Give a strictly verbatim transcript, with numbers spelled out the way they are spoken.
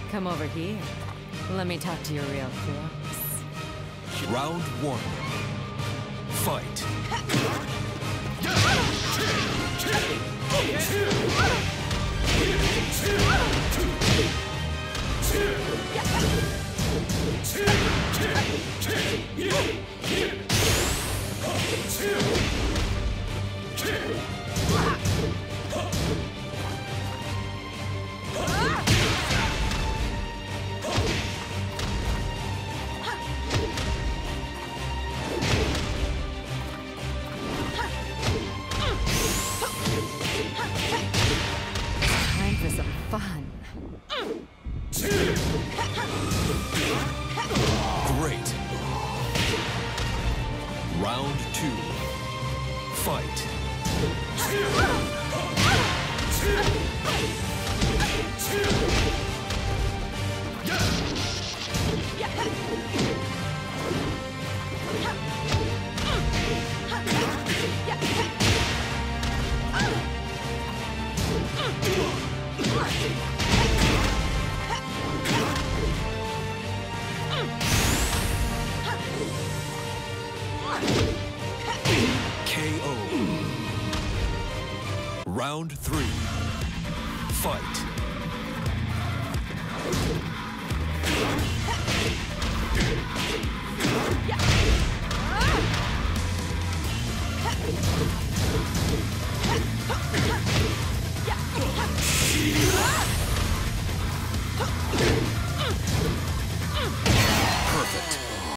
Come over here. Let me talk to your real close. Round one. Fight. Time for some fun. Great. Round two. Fight. K O. Round three. Fight.